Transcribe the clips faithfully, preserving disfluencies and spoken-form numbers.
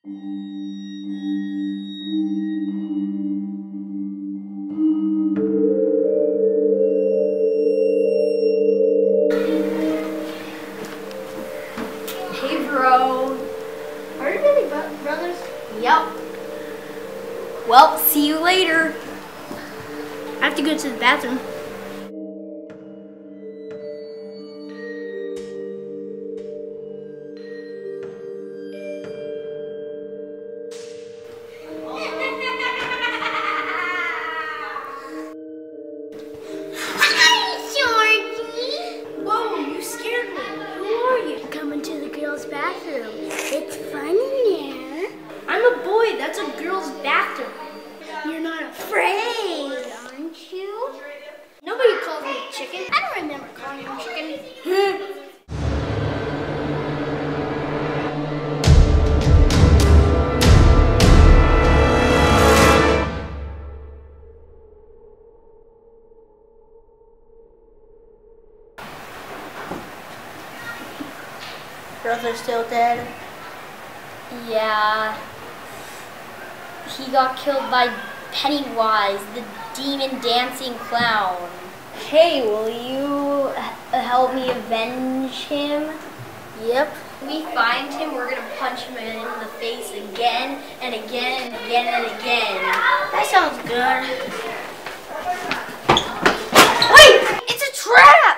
Hey, bro. Are you really brothers? Yep. Well, see you later. I have to go to the bathroom. Bathroom. It's fun in there. I'm a boy. That's a girl's bathroom. You're not afraid, aren't you? Nobody calls me chicken. I don't remember calling you chicken. Brother's still dead? Yeah. He got killed by Pennywise, the demon dancing clown. Hey, will you help me avenge him? Yep. When we find him, we're gonna punch him in the face again and again and again and again. That sounds good. Wait! It's a trap!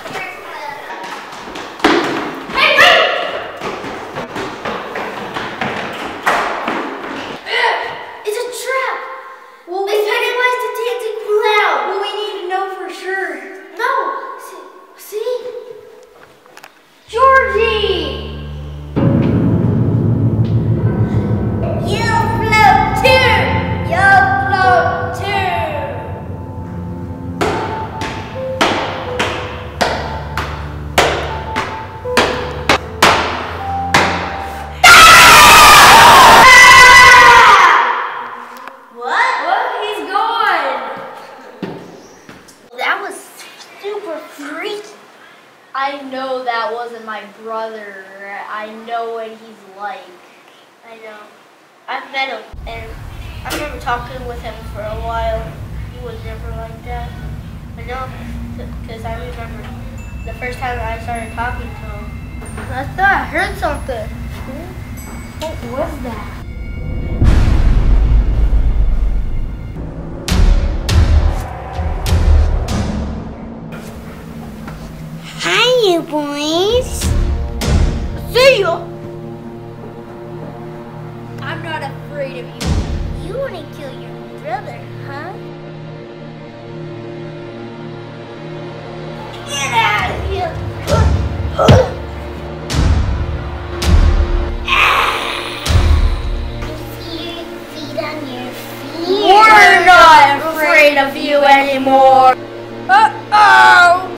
I know that wasn't my brother. I know what he's like. I know. I've met him, and I remember talking with him for a while. He was never like that. I know, because I remember the first time I started talking to him. I thought I heard something. What was that? Hi, you boys. See you. I'm not afraid of you. You want to kill your brother, huh? Get out of here. Feet, feet on your feet. We're not afraid of you anymore. Uh-oh.